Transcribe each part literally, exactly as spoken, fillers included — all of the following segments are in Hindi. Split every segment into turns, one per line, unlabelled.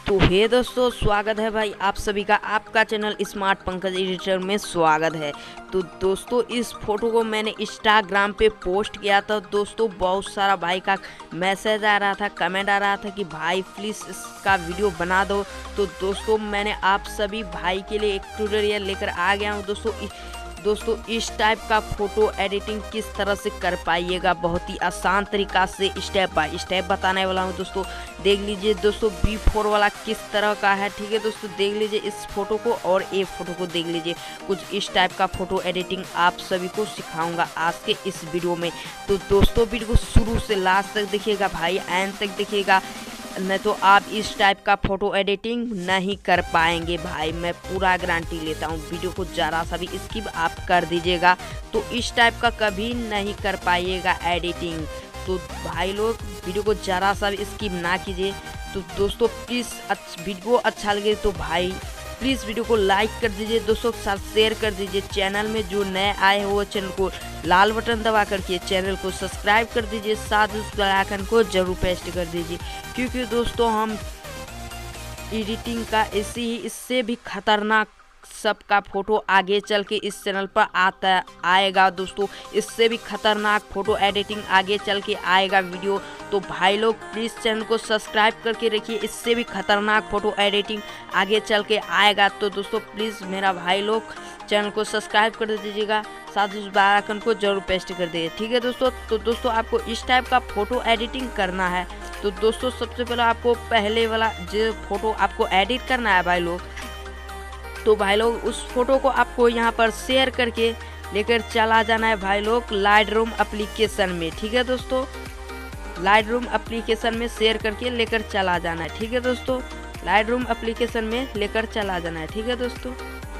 तो हे दोस्तों, स्वागत है भाई आप सभी का आपका चैनल स्मार्ट पंकज एडिटर में स्वागत है। तो दोस्तों, इस फोटो को मैंने इंस्टाग्राम पे पोस्ट किया था। दोस्तों, बहुत सारा भाई का मैसेज आ रहा था, कमेंट आ रहा था कि भाई प्लीज़ इसका वीडियो बना दो। तो दोस्तों, मैंने आप सभी भाई के लिए एक ट्यूटोरियल लेकर आ गया हूँ। दोस्तों दोस्तों इस टाइप का फ़ोटो एडिटिंग किस तरह से कर पाइएगा, बहुत ही आसान तरीका से स्टेप बाय स्टेप बताने वाला हूं। दोस्तों देख लीजिए दोस्तों, बी फोर वाला किस तरह का है। ठीक है दोस्तों, देख लीजिए इस फोटो को और ए फोटो को देख लीजिए। कुछ इस टाइप का फ़ोटो एडिटिंग आप सभी को सिखाऊंगा आज के इस वीडियो में। तो दोस्तों वीडियो को शुरू से लास्ट तक देखिएगा भाई, एंड तक देखिएगा, नहीं तो आप इस टाइप का फ़ोटो एडिटिंग नहीं कर पाएंगे भाई। मैं पूरा गारंटी लेता हूँ। वीडियो को ज़रा सा भी स्किप आप कर दीजिएगा तो इस टाइप का कभी नहीं कर पाइएगा एडिटिंग। तो भाई लोग वीडियो को ज़रा सा भी स्किप ना कीजिए। तो दोस्तों प्लीज़ वीडियो अच्छा लगे तो भाई प्लीज़ वीडियो को लाइक कर दीजिए, दोस्तों के साथ शेयर कर दीजिए। चैनल में जो नए आए हो वो चैनल को लाल बटन दबा करके चैनल को सब्सक्राइब कर दीजिए, साथ उस बेल आइकन को जरूर प्रेस कर दीजिए, क्योंकि दोस्तों हम एडिटिंग का ऐसे ही इससे भी खतरनाक सबका फ़ोटो आगे चल के इस चैनल पर आता आएगा। दोस्तों इससे भी खतरनाक फ़ोटो एडिटिंग आगे चल के आएगा वीडियो। तो भाई लोग प्लीज़ चैनल को सब्सक्राइब करके रखिए, इससे भी खतरनाक फ़ोटो एडिटिंग आगे चल के आएगा। तो दोस्तों प्लीज़ मेरा भाई लोग चैनल को सब्सक्राइब कर दीजिएगा, साथ उस बेल आइकन को जरूर प्रेस कर दीजिए। ठीक है दोस्तों। तो दोस्तों आपको इस टाइप का फ़ोटो एडिटिंग करना है। तो दोस्तों सबसे पहले आपको पहले वाला जो फ़ोटो आपको एडिट करना है भाई लोग, तो भाई लोग उस फोटो को आपको यहाँ पर शेयर करके लेकर चला जाना है भाई लोग लाइट रूम एप्लीकेशन में। ठीक है दोस्तों, लाइट रूम एप्लीकेशन में शेयर करके लेकर चला जाना है। ठीक है दोस्तों, लाइट रूम एप्लीकेशन में लेकर चला जाना है। ठीक है दोस्तों,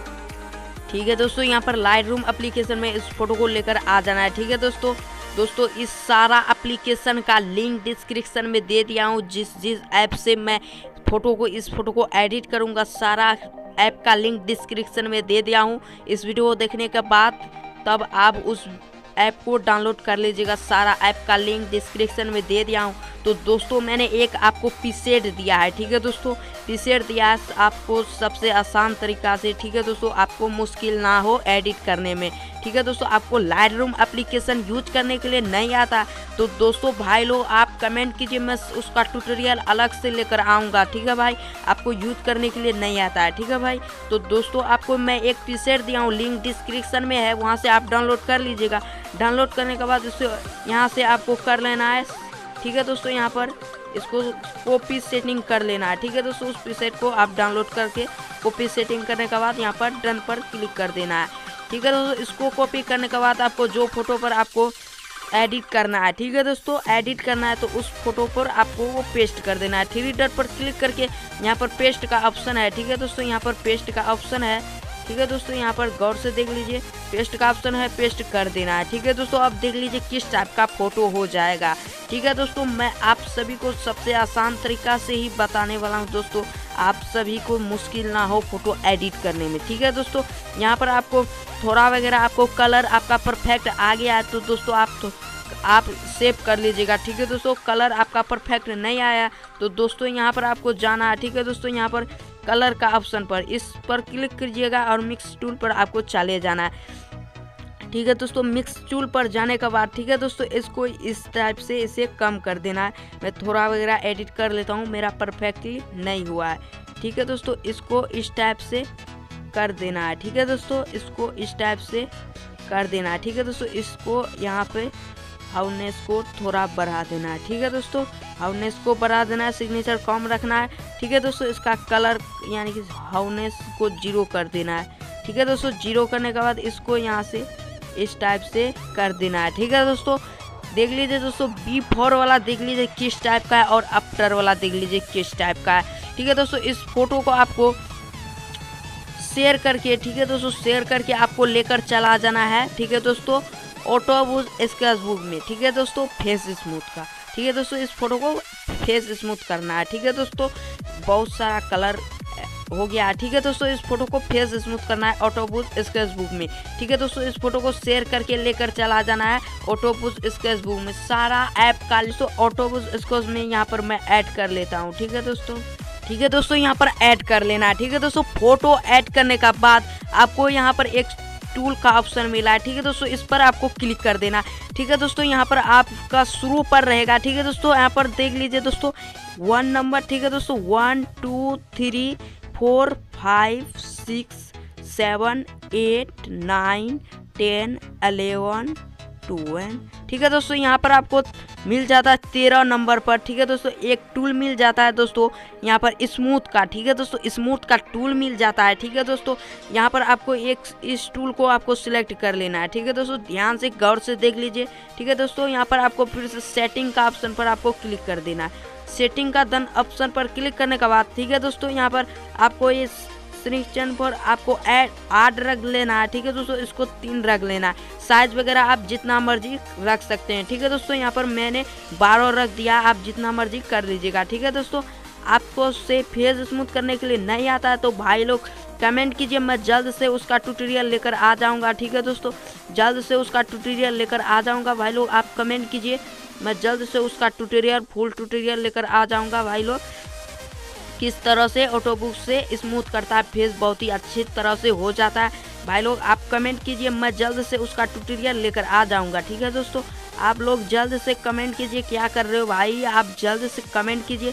ठीक है दोस्तों, यहाँ पर लाइट रूम एप्लीकेशन में इस फोटो को लेकर आ जाना है। ठीक है दोस्तों दोस्तों इस सारा एप्लीकेशन का लिंक डिस्क्रिप्शन में दे दिया हूँ। जिस जिस ऐप से मैं फ़ोटो को इस फोटो को एडिट करूँगा, सारा ऐप का लिंक डिस्क्रिप्शन में दे दिया हूँ। इस वीडियो को देखने के बाद तब आप उस ऐप को डाउनलोड कर लीजिएगा, सारा ऐप का लिंक डिस्क्रिप्शन में दे दिया हूँ। तो दोस्तों मैंने एक आपको प्रीसेट दिया है। ठीक है दोस्तों, प्रीसेट दिया है आपको सबसे आसान तरीका से। ठीक है दोस्तों, आपको मुश्किल ना हो एडिट करने में। ठीक है दोस्तों, आपको लाइट रूम एप्लीकेशन यूज करने के लिए नहीं आता तो दोस्तों भाई लोग आप कमेंट कीजिए, मैं उसका ट्यूटोरियल अलग से लेकर आऊँगा। ठीक है भाई, आपको यूज करने के लिए नहीं आता है। ठीक है भाई, तो दोस्तों आपको मैं एक प्रीसेट दिया हूँ, लिंक डिस्क्रिप्शन में है, वहाँ से आप डाउनलोड कर लीजिएगा। डाउनलोड करने के बाद इसे यहाँ से आपको कर लेना है। ठीक है दोस्तों, यहाँ पर इसको कॉपी सेटिंग कर लेना है। ठीक है दोस्तों, उस प्रीसेट को आप डाउनलोड करके कॉपी सेटिंग करने के बाद यहाँ पर डन पर क्लिक कर देना है। ठीक है दोस्तों, इसको कॉपी करने के बाद आपको जो फोटो पर आपको एडिट करना है, ठीक है दोस्तों, एडिट करना है तो उस फोटो पर आपको वो पेस्ट कर देना है। थ्री डॉट पर क्लिक करके यहाँ पर पेस्ट का ऑप्शन है। ठीक है दोस्तों, यहाँ पर पेस्ट का ऑप्शन है। ठीक है दोस्तों, यहाँ पर गौर से देख लीजिए, पेस्ट का ऑप्शन है, पेस्ट कर देना है। ठीक है दोस्तों, अब देख लीजिए किस टाइप का फोटो हो जाएगा। ठीक है दोस्तों, मैं आप सभी को सबसे आसान तरीका से ही बताने वाला हूँ दोस्तों, आप सभी को मुश्किल ना हो फोटो एडिट करने में। ठीक है दोस्तों, यहाँ पर आपको थोड़ा वगैरह आपको कलर आपका परफेक्ट आ गया है तो दोस्तों आप तो आप सेव कर लीजिएगा। ठीक है दोस्तों, कलर आपका परफेक्ट नहीं आया तो दोस्तों यहाँ पर आपको जाना है। ठीक है दोस्तों, यहाँ पर कलर का ऑप्शन पर इस पर क्लिक कीजिएगा और मिक्स टूल पर आपको चले जाना है। ठीक है दोस्तों, मिक्स टूल पर जाने के बाद ठीक है दोस्तों इसको इस टाइप से इसे कम कर देना है। मैं थोड़ा वगैरह एडिट कर लेता हूँ, मेरा परफेक्टली नहीं हुआ है। ठीक है दोस्तों, इसको इस टाइप से कर देना है। ठीक है दोस्तों, इसको इस टाइप से कर देना है। ठीक है दोस्तों, इसको यहाँ पे हाउनेस को थोड़ा बढ़ा देना है। ठीक है दोस्तों, हाउनेस को बढ़ा देना है, सिग्नेचर कम रखना है। ठीक है दोस्तों, इसका कलर यानी कि हाउनेस को जीरो कर देना है। ठीक है दोस्तों, जीरो करने के बाद इसको यहाँ से इस टाइप से कर देना है। ठीक है दोस्तों, देख लीजिए दोस्तों बी फोर वाला देख लीजिए किस टाइप का है और आफ्टर वाला देख लीजिए किस टाइप का है। ठीक है दोस्तों, इस फोटो को आपको शेयर करके ठीक है दोस्तों शेयर करके आपको लेकर चला जाना है। ठीक है दोस्तों, ऑटोबूज स्केच बुक में। ठीक है दोस्तों, फेस स्मूथ का। ठीक है दोस्तों, इस फोटो को फेस स्मूथ करना है। ठीक है दोस्तों, बहुत सारा कलर हो गया। ठीक है दोस्तों, इस फोटो को फेस स्मूथ करना है ऑटोबूज स्केच बुक में। ठीक है दोस्तों, इस फोटो को शेयर करके लेकर चला जाना है ऑटोबूज स्केच बुक में। सारा ऐप का दोस्तों ऑटोबूज स्केच में यहाँ पर मैं ऐड कर लेता हूँ। ठीक है दोस्तों, ठीक है दोस्तों, यहाँ पर ऐड कर लेना है। ठीक है दोस्तों, फोटो ऐड करने का बाद आपको यहाँ पर एक टूल का ऑप्शन मिला है। ठीक है दोस्तों, इस पर आपको क्लिक कर देना। ठीक है दोस्तों, यहाँ पर आपका शुरू पर रहेगा। ठीक है दोस्तों, यहाँ पर देख लीजिए दोस्तों वन नंबर। ठीक है दोस्तों, one two three four five six seven eight nine ten eleven twelve. ठीक है दोस्तों, यहाँ पर आपको मिल जाता है तेरह नंबर पर। ठीक है दोस्तों, एक टूल मिल जाता है दोस्तों यहाँ पर स्मूथ का। ठीक है दोस्तों, स्मूथ का टूल मिल जाता है। ठीक है दोस्तों, यहाँ पर आपको एक इस टूल को आपको सिलेक्ट कर लेना है। ठीक है दोस्तों, ध्यान से गौर से देख लीजिए। ठीक है दोस्तों, यहाँ पर आपको फिर से सेटिंग का ऑप्शन पर आपको क्लिक कर देना है। सेटिंग का डन ऑप्शन पर क्लिक करने के बाद ठीक है दोस्तों, यहाँ पर आपको ये सिलेक्शन पर आपको ऐड आठ रख लेना है। ठीक है दोस्तों, इसको तीन रख लेना है। साइज वगैरह आप जितना मर्जी रख सकते हैं। ठीक है दोस्तों, यहाँ पर मैंने बारह रख दिया, आप जितना मर्जी कर लीजिएगा। ठीक है दोस्तों, आपको से फेस स्मूथ करने के लिए नहीं आता है तो भाई लोग कमेंट कीजिए, मैं जल्द से उसका ट्यूटोरियल लेकर आ जाऊंगा। ठीक है दोस्तों, जल्द से उसका ट्यूटोरियल लेकर आ जाऊंगा भाई लोग, आप कमेंट कीजिए, मैं जल्द से उसका ट्यूटोरियल फुल ट्यूटोरियल लेकर आ जाऊंगा भाई लोग। किस तरह से ऑटोबुक से स्मूथ करता है फेस, बहुत ही अच्छी तरह से हो जाता है भाई लोग, आप कमेंट कीजिए, मैं जल्द से उसका ट्यूटोरियल लेकर आ जाऊंगा। ठीक है दोस्तों, आप लोग जल्द से कमेंट कीजिए, क्या कर रहे हो भाई, आप जल्द से कमेंट कीजिए।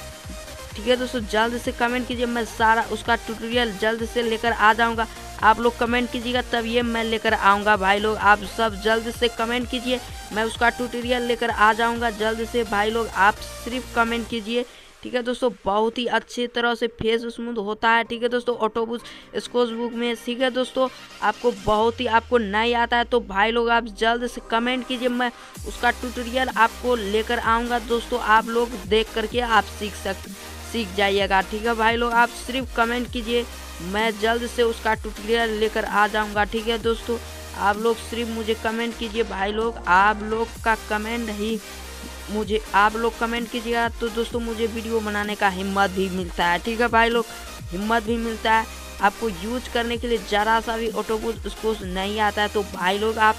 ठीक है दोस्तों, जल्द से कमेंट कीजिए, मैं सारा उसका ट्यूटोरियल जल्द से लेकर आ जाऊंगा। आप लोग कमेंट कीजिएगा तब ये मैं लेकर आऊँगा भाई लोग, आप सब जल्द से कमेंट कीजिए, मैं उसका ट्यूटोरियल लेकर आ जाऊँगा जल्द से भाई लोग, आप सिर्फ कमेंट कीजिए। ठीक है दोस्तों, बहुत ही अच्छी तरह से फेस स्मूथ होता है। ठीक है दोस्तों, ऑटोबुक स्कोच बुक में। ठीक है दोस्तों, आपको बहुत ही आपको नहीं आता है तो भाई लोग आप जल्द से कमेंट कीजिए, मैं उसका ट्यूटोरियल आपको लेकर आऊँगा दोस्तों, आप लोग देख करके आप सीख सक सीख जाइएगा। ठीक है भाई लोग, आप सिर्फ कमेंट कीजिए, मैं जल्द से उसका ट्यूटोरियल लेकर आ जाऊँगा। ठीक है दोस्तों, आप लोग सिर्फ मुझे कमेंट कीजिए भाई लोग, आप लोग का कमेंट ही मुझे आप लोग कमेंट कीजिएगा तो दोस्तों मुझे वीडियो बनाने का हिम्मत भी मिलता है। ठीक है भाई लोग, हिम्मत भी मिलता है। आपको यूज करने के लिए ज़रा सा भी ऑटोबुक उसको नहीं आता है तो भाई लोग आप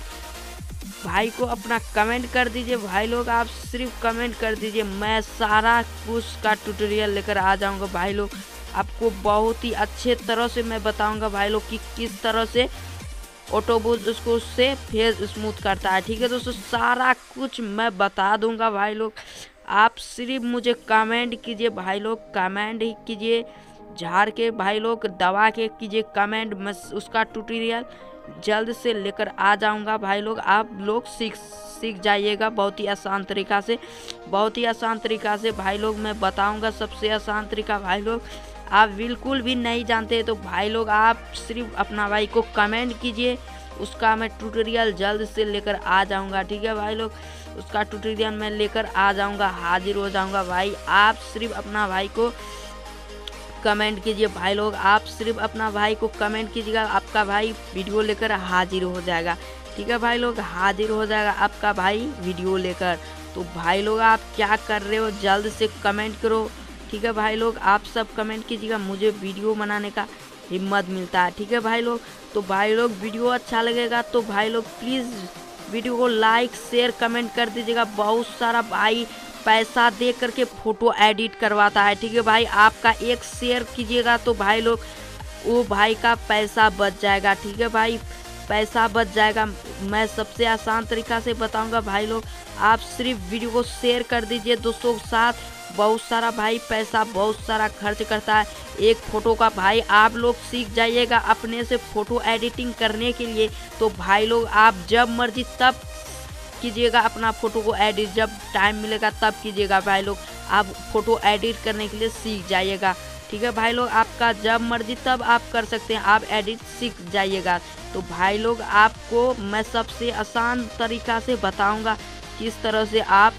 सिर्फ भाई को अपना कमेंट कर दीजिए भाई लोग, आप सिर्फ कमेंट कर दीजिए, मैं सारा कुछ का ट्यूटोरियल लेकर आ जाऊंगा भाई लोग, आपको बहुत ही अच्छे तरह से मैं बताऊंगा भाई लोग कि किस तरह से ऑटोबुक उसको से फेस स्मूथ करता है। ठीक है दोस्तों, सारा कुछ मैं बता दूंगा भाई लोग, आप सिर्फ मुझे कमेंट कीजिए भाई लोग, कमेंट ही कीजिए, झाड़ के भाई लोग दबा के कीजिए कमेंट, मैं उसका ट्यूटोरियल जल्द से लेकर आ जाऊंगा भाई लोग, आप लोग सीख सीख जाइएगा बहुत ही आसान तरीका से, बहुत ही आसान तरीका से भाई लोग मैं बताऊंगा, सबसे आसान तरीका भाई लोग, आप बिल्कुल भी नहीं जानते तो भाई लोग आप सिर्फ अपना भाई को कमेंट कीजिए, उसका मैं ट्यूटोरियल जल्द से लेकर आ जाऊंगा। ठीक है भाई लोग, उसका ट्यूटोरियल मैं लेकर आ जाऊंगा, हाजिर हो जाऊंगा भाई, आप सिर्फ अपना भाई को कमेंट कीजिए भाई लोग, आप सिर्फ अपना भाई को कमेंट कीजिएगा, आपका भाई वीडियो लेकर हाजिर हो जाएगा। ठीक है भाई लोग, हाजिर हो जाएगा आपका भाई वीडियो लेकर। तो भाई लोग आप क्या कर रहे हो, जल्द से कमेंट करो। ठीक है भाई लोग, आप सब कमेंट कीजिएगा, मुझे वीडियो बनाने का हिम्मत मिलता है। ठीक है भाई लोग, तो भाई लोग वीडियो अच्छा लगेगा तो भाई लोग प्लीज़ वीडियो को लाइक शेयर कमेंट कर दीजिएगा। बहुत सारा भाई पैसा दे करके फ़ोटो एडिट करवाता है। ठीक है भाई, आपका एक शेयर कीजिएगा तो भाई लोग वो भाई का पैसा बच जाएगा। ठीक है भाई, पैसा बच जाएगा, मैं सबसे आसान तरीका से बताऊंगा भाई लोग, आप सिर्फ वीडियो को शेयर कर दीजिए दोस्तों के साथ। बहुत सारा भाई पैसा बहुत सारा खर्च करता है एक फ़ोटो का, भाई आप लोग सीख जाइएगा अपने से फ़ोटो एडिटिंग करने के लिए। तो भाई लोग आप जब मर्जी तब कीजिएगा अपना फ़ोटो को एडिट, जब टाइम मिलेगा तब कीजिएगा भाई लोग, आप फ़ोटो एडिट करने के लिए सीख जाइएगा। ठीक है भाई लोग, आपका जब मर्जी तब आप कर सकते हैं, आप एडिट सीख जाइएगा। तो भाई लोग आपको मैं सबसे आसान तरीका से बताऊंगा किस तरह से आप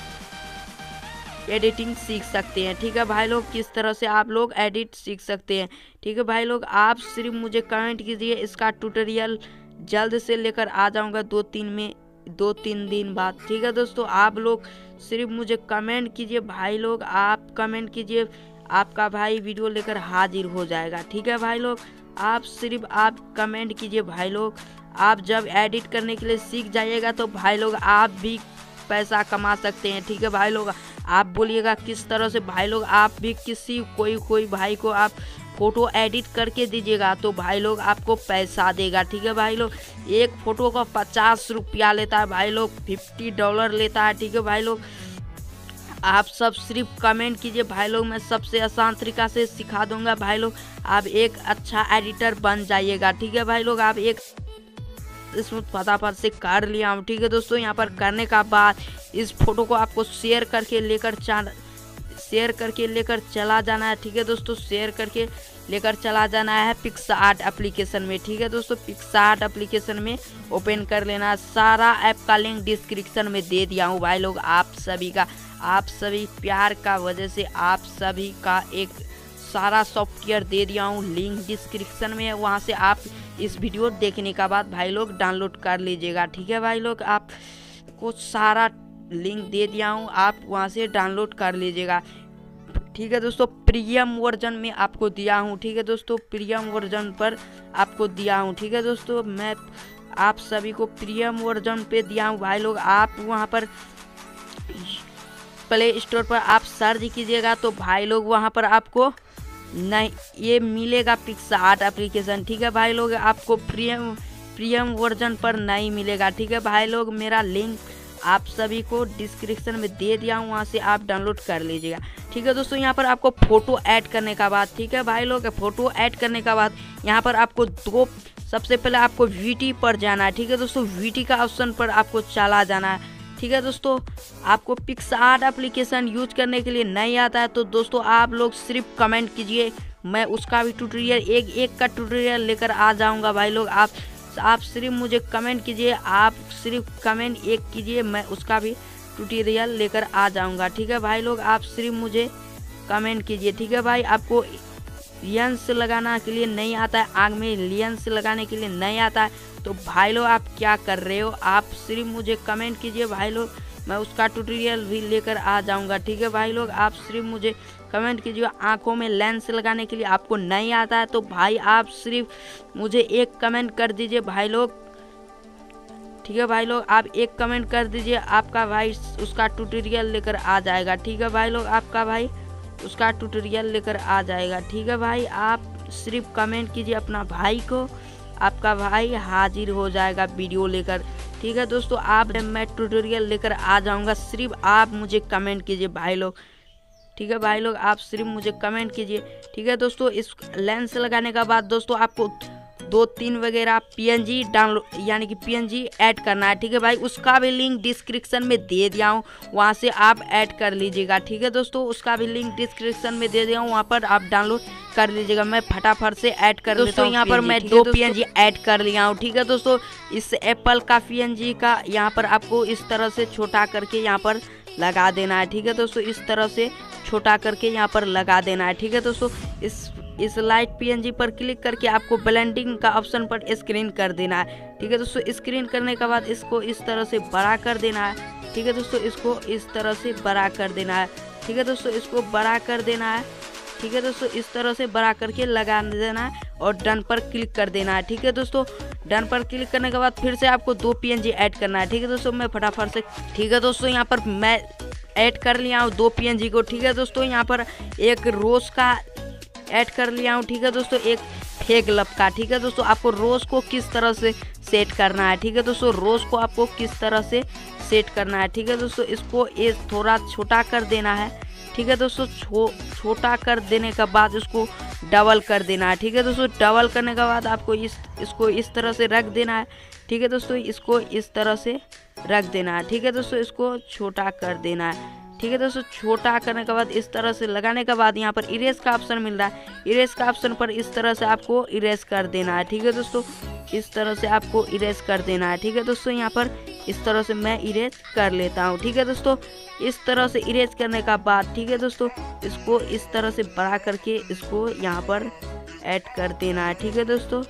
एडिटिंग सीख सकते हैं। ठीक है भाई लोग, किस तरह से आप लोग एडिट सीख सकते हैं। ठीक है भाई लोग, आप सिर्फ मुझे कमेंट कीजिए, इसका ट्यूटोरियल जल्द से लेकर आ जाऊंगा दो तीन में दो तीन दिन बाद। ठीक है दोस्तों, आप लोग सिर्फ मुझे कमेंट कीजिए भाई लोग, आप कमेंट कीजिए, आपका भाई वीडियो लेकर हाजिर हो जाएगा। ठीक है भाई लोग, आप सिर्फ आप कमेंट कीजिए भाई लोग, आप जब एडिट करने के लिए सीख जाइएगा तो भाई लोग आप भी पैसा कमा सकते हैं। ठीक है भाई लोग, आप बोलिएगा किस तरह से भाई लोग। आप भी किसी कोई कोई भाई को आप फ़ोटो एडिट करके दीजिएगा तो भाई लोग आपको पैसा देगा। ठीक है भाई लोग, एक फ़ोटो का पचास रुपया लेता है भाई लोग, फिफ्टी डॉलर लेता है। ठीक है भाई लोग, आप सब सिर्फ कमेंट कीजिए भाई लोग, मैं सबसे आसान तरीका से सिखा दूंगा भाई लोग। आप एक अच्छा एडिटर बन जाइएगा। ठीक है भाई लोग, आप एक इसमें फटाफट से कर लिया हूँ। ठीक है दोस्तों, यहाँ पर करने का बाद इस फोटो को आपको शेयर करके लेकर चा शेयर करके लेकर चला जाना है। ठीक है दोस्तों, शेयर करके लेकर चला जाना है पिक्सआर्ट एप्लीकेशन में। ठीक है दोस्तों, पिक्सआर्ट एप्लीकेशन में ओपन कर लेना। सारा ऐप का लिंक डिस्क्रिप्शन में दे दिया हूँ भाई लोग। आप सभी का आप सभी प्यार का वजह से आप सभी का एक सारा सॉफ्टवेयर दे दिया हूँ, लिंक डिस्क्रिप्शन में है। वहाँ से आप इस वीडियो देखने का बाद भाई लोग डाउनलोड कर लीजिएगा। ठीक है भाई लोग, आप को सारा लिंक दे दिया हूँ, आप वहाँ से डाउनलोड कर लीजिएगा। ठीक है दोस्तों, प्रीमियम वर्जन में आपको दिया हूँ। ठीक है दोस्तों, प्रीमियम वर्जन पर आपको दिया हूँ। ठीक है दोस्तों, मैं आप सभी को प्रीमियम वर्जन पे दिया हूँ भाई लोग। आप वहाँ पर प्ले स्टोर पर आप सर्च कीजिएगा तो भाई लोग वहाँ पर आपको नहीं ये मिलेगा पिक्सआर्ट एप्लीकेशन। ठीक है भाई लोग, आपको प्रीमियम प्रीमियम वर्जन पर नहीं मिलेगा। ठीक है भाई लोग, मेरा लिंक आप सभी को डिस्क्रिप्शन में दे दिया हूँ, वहाँ से आप डाउनलोड कर लीजिएगा। ठीक है दोस्तों, यहाँ पर आपको फ़ोटो ऐड करने का बाद, ठीक है भाई लोग, फ़ोटो ऐड करने का बाद यहाँ पर आपको दो सबसे पहले आपको वीटी पर जाना है। ठीक है दोस्तों, वीटी का ऑप्शन पर आपको चला जाना है। ठीक है दोस्तों, आपको पिक्सआर्ट एप्लीकेशन यूज करने के लिए नहीं आता है तो दोस्तों आप लोग सिर्फ कमेंट कीजिए, मैं उसका भी ट्यूटोरियल एक एक का ट्यूटोरियल लेकर आ जाऊंगा भाई लोग। आप आप सिर्फ मुझे कमेंट कीजिए, आप सिर्फ कमेंट एक कीजिए, मैं उसका भी ट्यूटोरियल लेकर आ जाऊंगा। ठीक है भाई लोग, आप सिर्फ मुझे कमेंट कीजिए। ठीक है भाई, आपको लेंस लगाना के लिए नहीं आता है, आग में लेंस लगाने के लिए नहीं आता है तो भाई लोग आप क्या कर रहे हो, आप सिर्फ मुझे कमेंट कीजिए भाई लोग, मैं उसका ट्यूटोरियल भी लेकर आ जाऊंगा। ठीक है भाई लोग, आप सिर्फ मुझे कमेंट कीजिए। आंखों में लेंस लगाने के लिए आपको नहीं आता है तो भाई आप सिर्फ मुझे एक कमेंट कर दीजिए भाई लोग। ठीक है भाई लोग, आप एक कमेंट कर दीजिए, आपका भाई उसका ट्यूटोरियल लेकर आ जाएगा। ठीक है भाई लोग, आपका भाई उसका ट्यूटोरियल लेकर आ जाएगा। ठीक है भाई, आप सिर्फ कमेंट कीजिए अपना भाई को, आपका भाई हाजिर हो जाएगा वीडियो लेकर। ठीक है दोस्तों, आप मैं ट्यूटोरियल लेकर आ जाऊंगा, सिर्फ आप मुझे कमेंट कीजिए भाई लोग। ठीक है भाई लोग, आप सिर्फ मुझे कमेंट कीजिए। ठीक है दोस्तों, इस लेंस लगाने का बाद दोस्तों आपको दो तीन वगैरह पीएनजी डाउनलोड यानी कि पीएनजी ऐड करना है। ठीक है भाई, उसका भी लिंक डिस्क्रिप्शन में दे दिया हूँ, वहाँ से आप ऐड कर लीजिएगा। ठीक है दोस्तों, उसका भी लिंक डिस्क्रिप्शन में दे दिया हूँ, वहाँ पर आप डाउनलोड कर लीजिएगा। मैं फटाफट से ऐड कर लेता हूँ। यहाँ पर मैं दो पीएनजी ऐड कर लिया हूँ। ठीक है दोस्तों, इस एप्पल का पीएनजी का यहाँ पर आपको इस तरह से छोटा करके यहाँ पर लगा देना है। ठीक है दोस्तों, इस तरह से छोटा करके यहाँ पर लगा देना है। ठीक है दोस्तों, इस इस लाइट पीएनजी पर क्लिक करके आपको ब्लेंडिंग का ऑप्शन पर स्क्रीन कर देना है। ठीक है दोस्तों, स्क्रीन करने के बाद इसको इस तरह से बड़ा कर देना है। ठीक है दोस्तों, इसको इस तरह से बड़ा कर देना है। ठीक है दोस्तों, इसको बड़ा कर देना है। ठीक है दोस्तों, इस तरह से बड़ा करके लगा देना है और डन पर क्लिक कर देना है। ठीक है दोस्तों, डन पर क्लिक करने के बाद फिर से आपको दो पीएनजी ऐड करना है। ठीक है दोस्तों, मैं फटाफट से ठीक है दोस्तों यहाँ पर मैं ऐड कर लिया हूँ दो पीएनजी को। ठीक है दोस्तों, यहाँ पर एक रोज का ऐड कर लिया हूँ। ठीक है दोस्तों, एक फेक लब का। ठीक है दोस्तों, आपको रोज को किस तरह से सेट करना है। ठीक है दोस्तों, रोज को आपको किस तरह से सेट करना है। ठीक है दोस्तों, इसको ये थोड़ा छोटा कर देना है। ठीक है दोस्तों, छो छोटा कर देने के बाद इसको डबल कर देना है। ठीक है दोस्तों, डबल करने के बाद आपको इस इसको इस तरह से रख देना है। ठीक है दोस्तों, इसको इस तरह से रख देना है। ठीक है दोस्तों, इसको छोटा कर देना है। ठीक है दोस्तों, छोटा करने के बाद इस तरह से लगाने के बाद यहाँ पर इरेज का ऑप्शन मिल रहा है, इरेज का ऑप्शन पर इस तरह से आपको इरेज कर देना है। ठीक है दोस्तों, इस तरह से आपको इरेज कर देना है। ठीक है दोस्तों, यहाँ पर इस तरह से मैं इरेज कर लेता हूँ। ठीक है दोस्तों, इस तरह से इरेज करने का बाद ठीक है दोस्तों, इसको इस तरह से बड़ा करके इसको यहाँ पर ऐड कर देना है। ठीक है दोस्तों,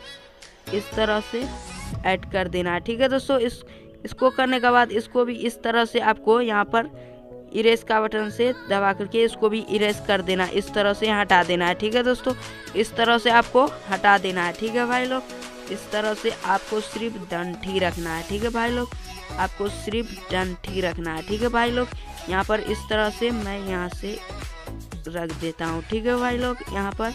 इस तरह से ऐड कर देना है। ठीक है दोस्तों, इस इसको करने के बाद इसको भी इस तरह से आपको यहाँ पर इरेज का बटन से दबा करके इसको भी इरेज कर देना, इस तरह से हटा देना है। ठीक है दोस्तों, इस तरह से आपको हटा देना है। ठीक है भाई लोग, इस तरह से आपको सिर्फ डंठी रखना है। ठीक है भाई लोग, आपको सिर्फ डन ठीक रखना है। ठीक है भाई लोग, यहाँ पर इस तरह से मैं यहाँ से रख देता हूँ। ठीक है भाई लोग, यहाँ पर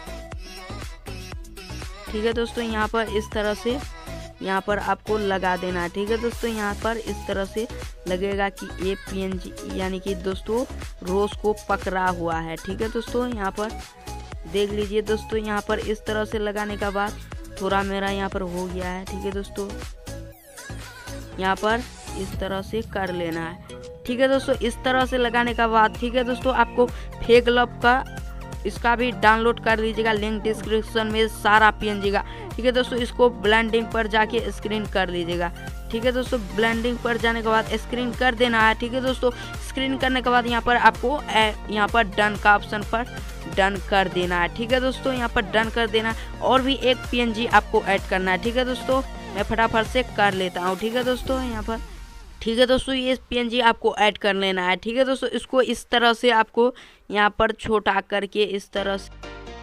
ठीक है दोस्तों, यहाँ पर इस तरह से यहाँ पर आपको लगा देना है। ठीक है दोस्तों, यहाँ पर इस तरह से लगेगा कि ये पीएनजी यानी कि दोस्तों रोज को पकड़ा हुआ है। ठीक है दोस्तों, यहाँ पर देख लीजिए दोस्तों, यहाँ पर इस तरह से लगाने का बाद थोड़ा मेरा यहाँ पर हो गया है। ठीक है दोस्तों, यहाँ पर इस तरह से कर लेना है। ठीक है दोस्तों, इस तरह से लगाने का बाद ठीक है दोस्तों, आपको फेक लब का इसका भी डाउनलोड कर लीजिएगा, लिंक डिस्क्रिप्शन में सारा पीएनजी का। ठीक है दोस्तों, इसको ब्लेंडिंग पर जाके स्क्रीन कर लीजिएगा। ठीक है दोस्तों, ब्लेंडिंग पर जाने के बाद स्क्रीन कर देना है। ठीक है दोस्तों, स्क्रीन करने के बाद यहाँ पर आपको यहाँ पर डन का ऑप्शन पर डन कर देना है। ठीक है दोस्तों, यहाँ पर डन कर देना और भी एक पीएनजी आपको ऐड करना है। ठीक है दोस्तों, मैं फटाफट से कर लेता हूँ। ठीक है दोस्तों, यहाँ पर ठीक है दोस्तों, ये पीएनजी आपको ऐड कर लेना है। ठीक है दोस्तों, इसको इस तरह से आपको यहाँ पर छोटा करके इस तरह से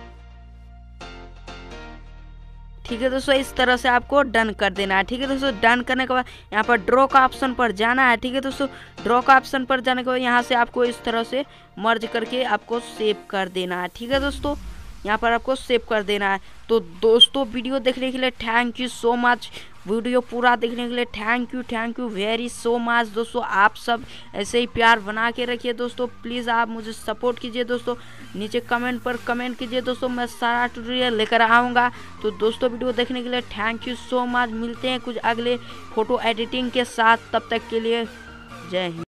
ठीक है दोस्तों, इस तरह से आपको डन कर देना है। ठीक है दोस्तों, डन करने के बाद यहाँ पर ड्रॉ का ऑप्शन पर जाना है। ठीक है दोस्तों, ड्रॉ का ऑप्शन पर जाने के बाद यहाँ से आपको इस तरह से मर्ज करके आपको सेव कर देना है। ठीक है दोस्तों, यहाँ पर आपको सेव कर देना है। तो दोस्तों वीडियो देखने के लिए thank you so much. Video पूरा देखने के लिए thank you thank you very so much दोस्तों। आप सब ऐसे ही प्यार बना के रखिए दोस्तों, प्लीज़ आप मुझे सपोर्ट कीजिए दोस्तों। नीचे कमेंट पर कमेंट कीजिए दोस्तों, मैं सारा ट्यूटोरियल लेकर आऊँगा। तो दोस्तों वीडियो देखने के लिए थैंक यू सो मच। मिलते हैं कुछ अगले फ़ोटो एडिटिंग के साथ, तब तक के लिए जय हिंद।